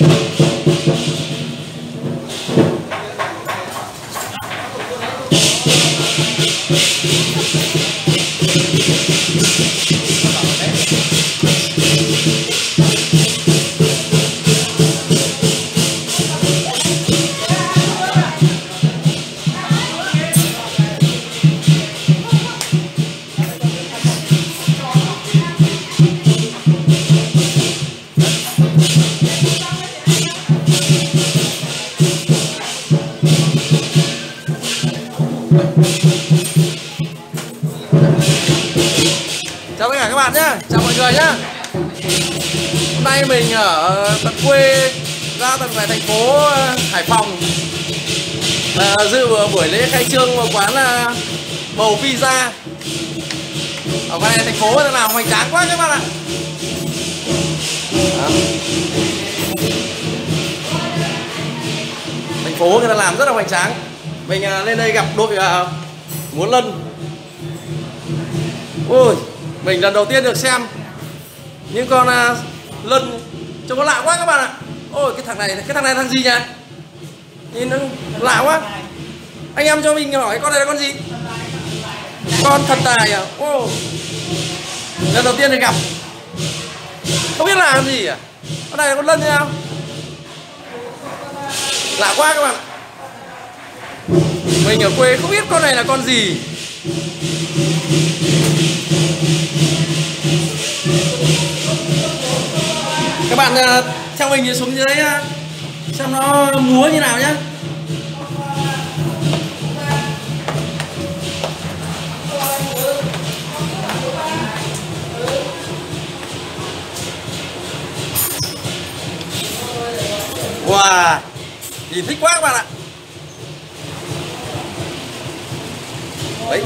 Chào tất cả các bạn nhé, chào mọi người nhé. Hôm nay mình ở tận quê ra tận ngoài thành phố Hải Phòng dự buổi lễ khai trương một quán Bầu Pizza ở ngoài thành phố. Đang làm hoành tráng quá các bạn ạ. Thành phố người ta làm rất là hoành tráng. Mình lên đây gặp đội múa lân. Ôi, mình lần đầu tiên được xem những con lân trông nó lạ quá các bạn ạ. Ôi, cái thằng này thằng gì nhỉ? Nhìn nó lạ quá. Anh em cho mình hỏi con này là con gì? Con thần tài à? Ôi, lần đầu tiên được gặp. Không biết là làm gì à? Con này là con lân như nào? Lạ quá các bạn. Mình ở quê không biết con này là con gì. Các bạn theo mình xuống dưới xem nó múa như nào nhé. Wow, nhìn thích quá các bạn ạ. Đấy.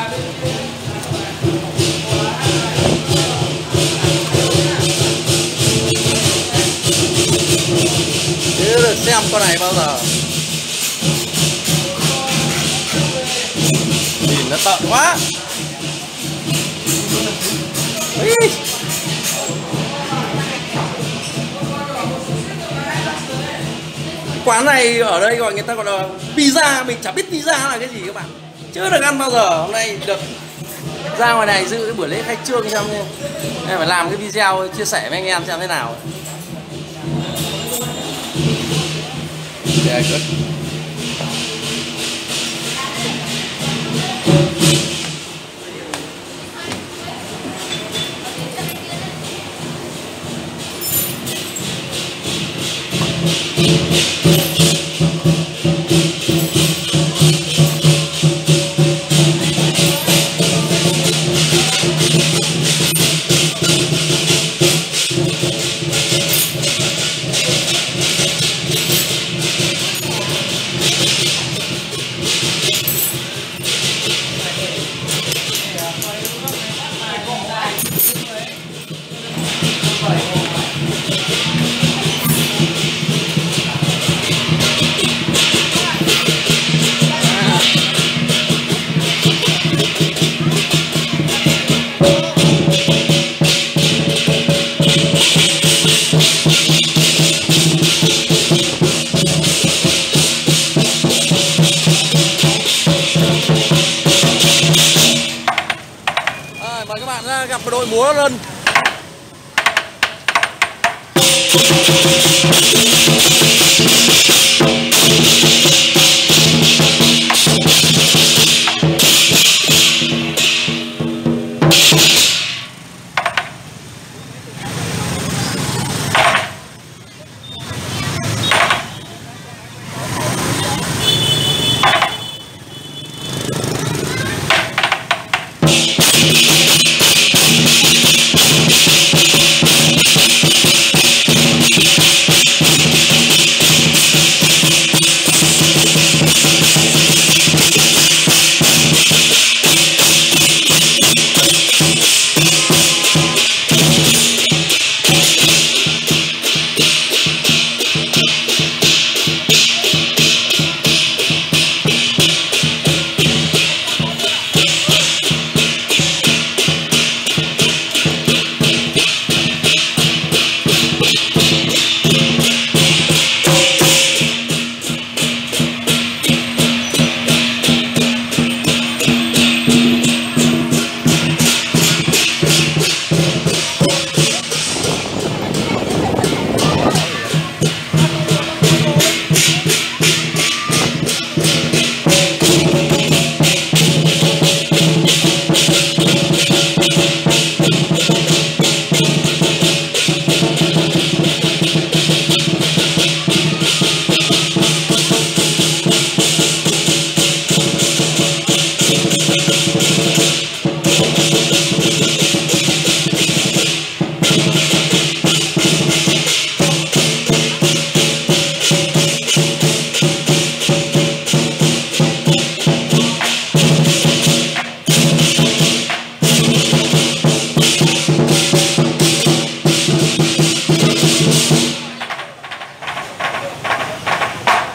Chưa được xem con này bao giờ. Nhìn nó tợn quá. Ý. Quán này ở đây gọi người ta gọi là pizza. Mình chả biết pizza là cái gì các bạn. Chưa được ăn bao giờ. Hôm nay được ra ngoài này dự cái buổi lễ khai trương xem nên em phải làm cái video chia sẻ với anh em xem thế nào. Yeah, good. Mời các bạn ra gặp đội múa lân.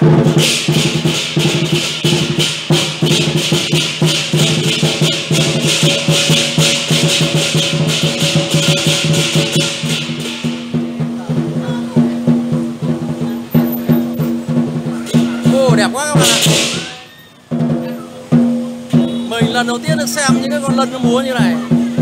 Đẹp quá các bạn ạ. Mình lần đầu tiên được xem những cái con lân nó múa như này.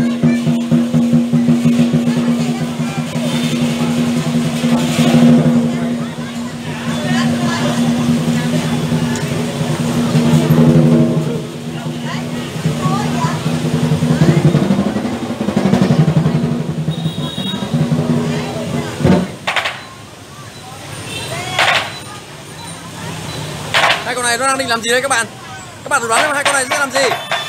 Hai con này nó đang định làm gì đấy các bạn? Các bạn thử đoán xem hai con này sẽ làm gì?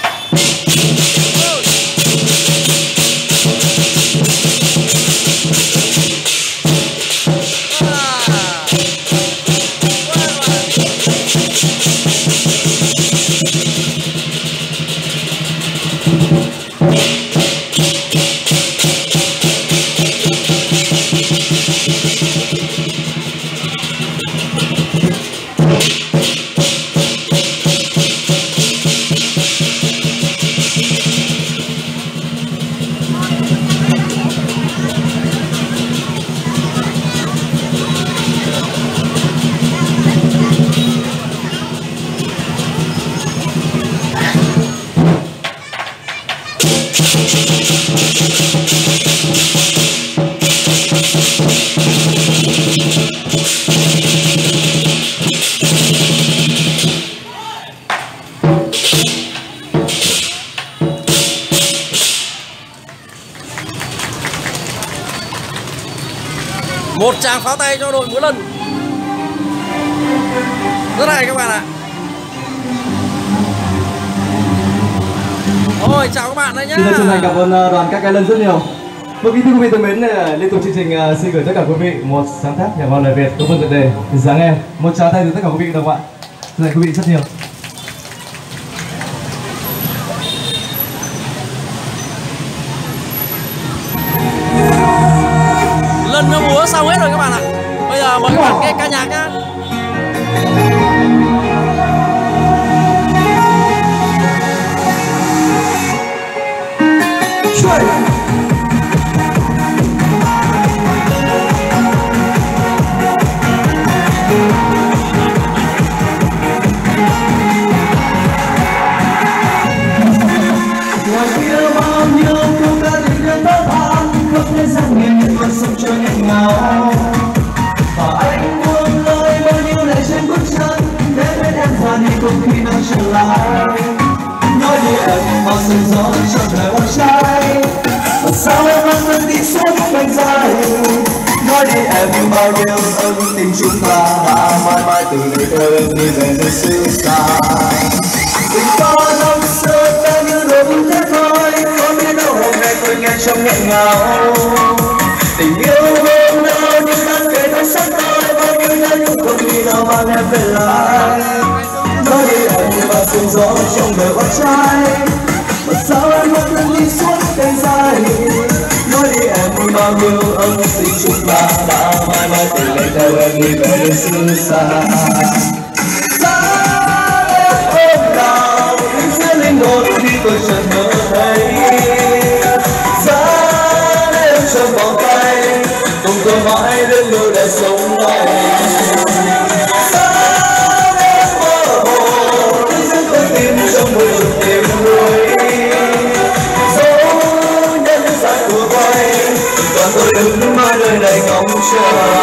Một tràng pháo tay cho đội múa lân. Rất hay các bạn ạ. Rồi chào các bạn đây nhá. Xin chân thành cảm ơn đoàn các cái lân rất nhiều. Và kính thưa quý vị thân mến, liên tục chương trình xin gửi tất cả quý vị một sáng tác nhạc văn lời Việt có phần tựa đề Dáng Em. Một tràng tay từ tất cả quý vị đồng bạn. Xin quý vị rất nhiều. Lân nó múa xong hết rồi các bạn ạ. Bây giờ mời các bạn nghe ca nhạc nhá. Ngoài kia bao nhiêu câu ca tình nhân thơ than, khắp thế gian nghe con sông trôi nghẹn ngào. Và anh buông lời bao nhiêu lệ trên bước chân, để bên em ra đi không khi nào trở lại. Nói đi em bao sương gió trong đời con trai, và sao em vẫn vẫn đi suốt quanh dài. Nói đi em bao nhiêu ân tình chúng ta đã mãi mãi từ ngày thơ em đi về nơi xứ xa. Tình ta năm xưa ta như đôi thế thôi, có biết đâu hôm nay tôi nghe trong nghẹn ngào. Tình yêu hôm nào như đang kể thôi sắc tôi, bao nhiêu nhớ nhung không khi nào mang em về lại. Nói đi em và sương gió trong đời con trai, mà sao em vẫn đi suốt cánh dài. Nói đi em bao nhiêu ân tình chúng ta đã mãi mãi từ ngày theo em đi về nơi xứ xa. Linh hồn khi tôi chợt mơ thấy giá em trong vòng tay, cùng tôi mãi đến nơi để sống lại. Giá em mơ hồ những con tim trong môi trường tìm người, dấu nhân gian của quay, còn tôi đứng mãi nơi này ngóng chờ.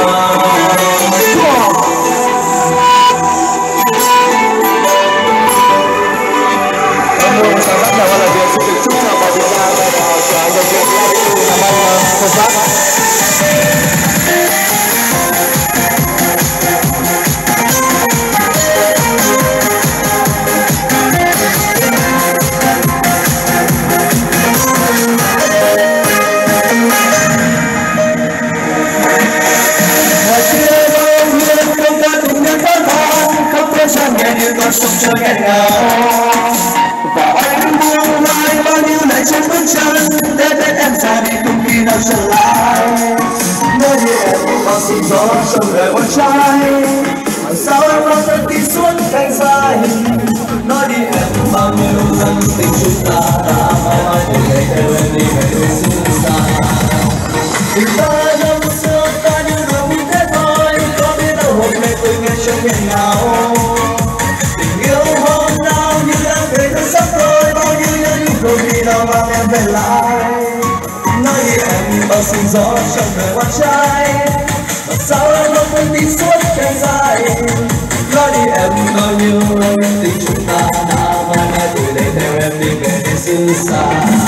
Sông trôi nghẹn ngào, và anh buông lại bao nhiêu lệ trên bước chân, để biết em ra đi không khi nào trở lại. Nói đi em bao sương gió trong đời con trai, sao em lo thật đi suốt cánh dài. Nói đi em bao nhiêu rằng tình chúng ta đã mãi mãi từ ngày theo em đi về nơi xứ xa. Tình ta năm xưa ta như đùa vui thế thôi, có biết đâu hôm nay tôi nghe trong nghẹn ngào. Tình yêu hôm nào như đang về thân sắp rồi, bao nhiêu những rồi khi nào mang em về lại. Nói đi em bao sương gió trong đời hoa trai, mà sao em không muốn đi suốt cánh dài. Nói đi em bao nhiêu tình chúng ta đã mãi mãi từ đây theo em đi về nơi xứ xa.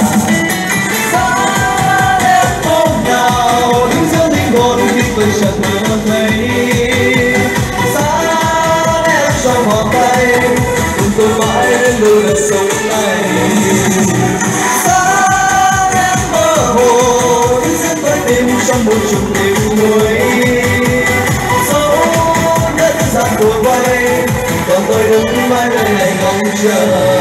Xa em hôm nào đứng giữa linh hồn khi tôi chợt mơ thấy. Xa em trong vòng tay cùng tôi mãi đến đôi lần sống này. Xa em mơ hồ đứng giữa tôi tim trong một chùm đêm núi. Dẫu đất gian đổ bay, còn tôi đứng mãi nơi này ngóng chờ.